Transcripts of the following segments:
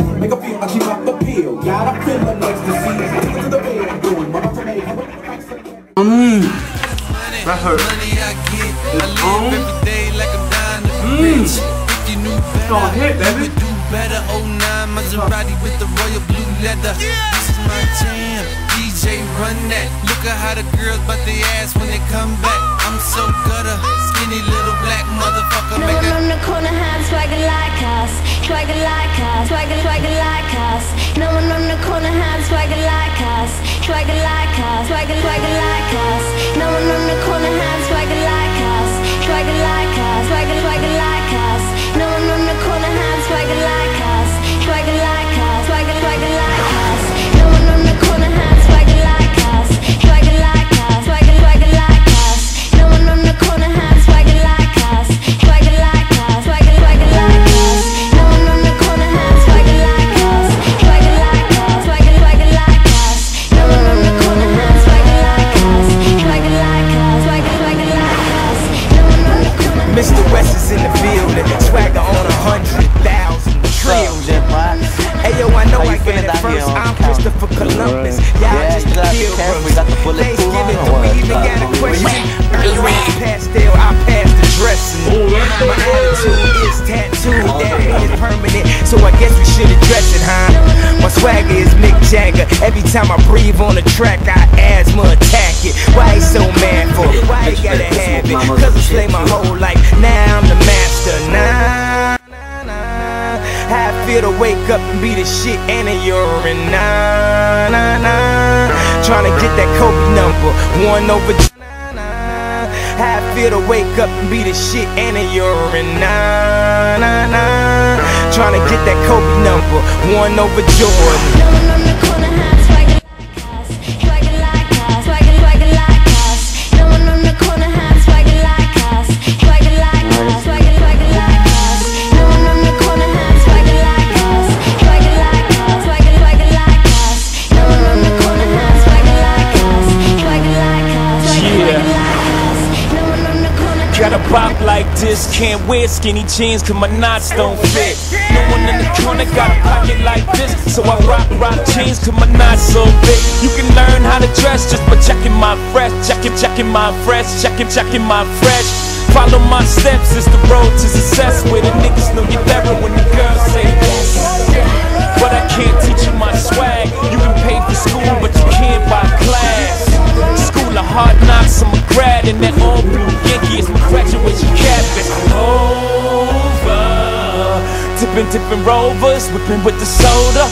Make her feel like she got the pill. Got a feeling ecstasy. To the bedroom. That hurt. It's gonna hit, baby. Better 09 Maserati with the royal blue leather. This is my jam. DJ run that. Look at how the girls butt their ass when they come back. I'm so gutter, skinny little black motherfucker. No one on the corner had swagger like us, swagger like us, swagger like us. No one on the corner had swagger like us, swagger like us, swagger like us. No one on the corner had swagger like us, swagger like us, swagger like us. No one on the corner had swagger like us, swagger like us, swagger like us. No one on the corner had swagger like us, swagger like us, swagger like us. No one on the corner had swagger like us, swagger like us, swagger like us. No one on the corner had swagger like us, swagger like us, swagger like us. No one on the corner had swagger like us, swagger like us, swagger like us. No one on the corner. Mr. West is in the building, swagger on 100,000 trillion. Hey yo, I know I get it first. I'm Christopher Columbus. Yeah, just a pilgrim. Thanksgiving, do we even got a question? Early pastel, I pass the dressing. My attitude is tattooed, that ain't permanent, so I guess we should address it, huh? My swagger is Mick Jagger. Every time I breathe on the track, I asthma attack it. Why he so mad for? Why he gotta have it? Cause I slay my whole life. Now I'm the master. Nah. How I feel to wake up and be the shit and a urine. Nah. Tryna get that Kobe number 1 over. How I feel to wake up and be the shit and a urine. Nah. Tryna get that Kobe number 1 over Jordan. No one on the corner had swagger like us, swagger like us. No one on the corner had swagger like us, swagger like us, swagger like us. No one on the corner had swagger like us, swagger like us, swagger like us. No one on the corner had swagger like us, swagger like us, swagger like us. No one on the corner. Got a bop like this, can't wear skinny jeans cause my knots don't fit. No one in the corner got a pocket like this, so I rock jeans cause my knots so big. You can learn how to dress just by checking my fresh, checking my fresh, checking my fresh. Follow my steps, it's the road to success, where the niggas know you're better when the girls say yes. But I can't teach you my swag. You can pay for school, but you can't buy class. School of hard knocks, I'm a grad in that all blue Yankee is my graduation cap. It's over. Dipping rovers, whipping with the soda.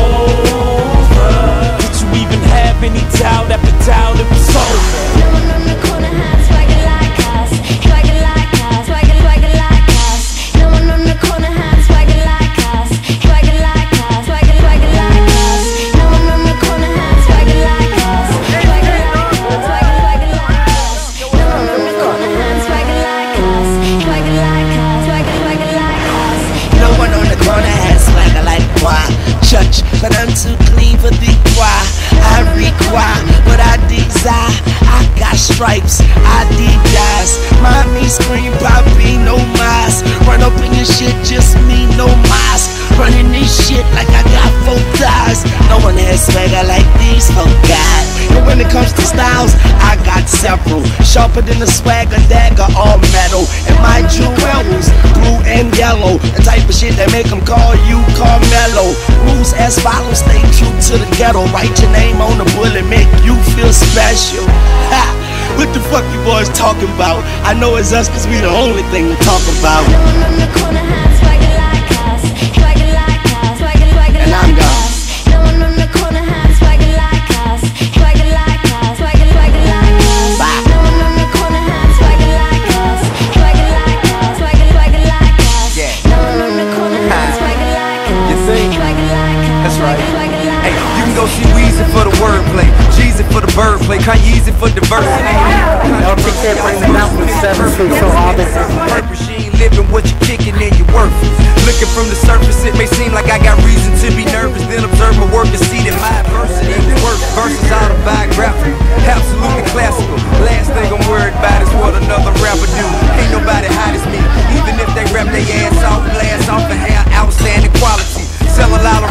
Over. Did you even have any doubt after doubt it was over? No one on the corner had swagger like us, swagger like us, swagger like us. No one on the corner had swagger like us, swagger like us, swagger like us. No one on the corner had swagger like us, swagger like us, swagger like us. No one on the corner had swagger like us, swagger like us, swagger like us. No one on the corner has swagger like moi. Church, but I'm too clean for the choir. I require what I desire. I got stripes, I Adidas. Mommy scream, Poppy, no mask. Run up in your shit, just me, no mask. Running this shit like I got 4 thighs. No one has swagger like these, oh God. And when it comes to styles, I got several. Sharper than a swagger dagger, all metal. And my jewels, blue and yellow. The type of shit that make them call you Carmelo. Rules as follows, stay true to the ghetto. Write your name on the bullet, make you feel special. Ha! What the fuck you boys talking about? I know it's us cause we the only thing to talk about. No one on the corner had swagger like us, swagger like us, swagger like us. And I'm gone. No one on the corner had swagger like us, swagger like us, swagger like us. Bye. No one on the corner had swagger like us, swagger like us, swagger like us. Yeah. No one on the corner had swagger like us, You think? swagger like us. That's right. Swagger like Hey, us. you can go see Weezy for the wordplay, Jeezy for the birdplay, Kanyeezy for diversity. LTK brings it out with 7 feet, so all this is Purpose, she ain't living what you kicking and you worthless. Looking from the surface, it may seem like I got reason to be nervous. Then observe my work and see that my adversity was work. Versus autobiographical, absolutely classical. Last thing I'm worried about is what another rapper do. Ain't nobody hot as me, even if they rap their ass off, blast off and have outstanding quality. Sell a lot of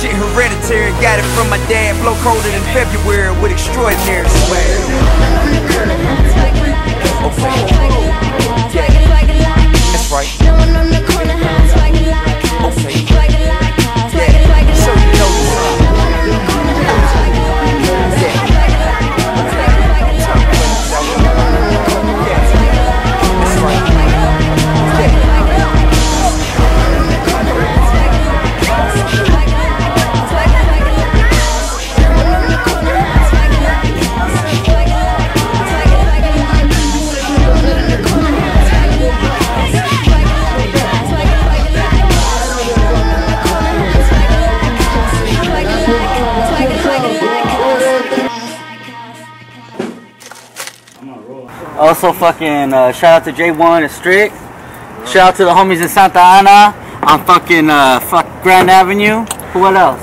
shit hereditary. Got it from my dad. Blow colder than February with extraordinary swag. That's right. No one on the corner has swagger like us. Swagger like us. Swagger like us. So you know Also fucking shout out to J1 and Strict. Shout out to the homies in Santa Ana on fucking Grand Avenue. What else?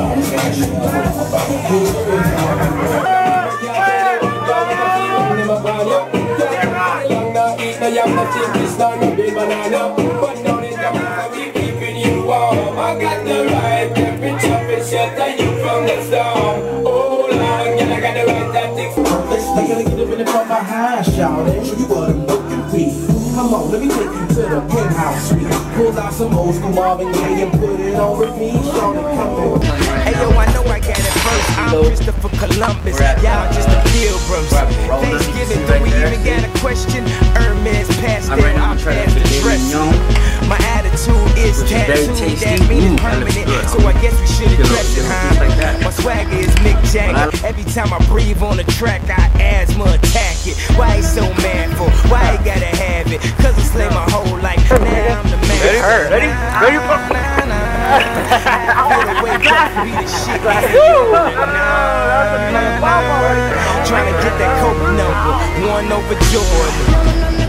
Come on, let me take you to the penthouse suite. Pull out some old school Marvin Gaye and put it on repeat. hey yo, I know I got it first. I'm Christopher Columbus. Y'all just the pilgrims. Thanksgiving, do we even got a question? Hermes passed it, I passed the dress. My attitude is tattooed, that means permanent. So I guess we should address it, huh? My swagger is Mick Jagger. Every time I breathe on the track, I asthma attack it. Why he so manful? Why he gotta have it? Cause I slay my whole life. Now I'm the man. Ready? Ready? Trying to get that Kobe number, 1 over Jordan.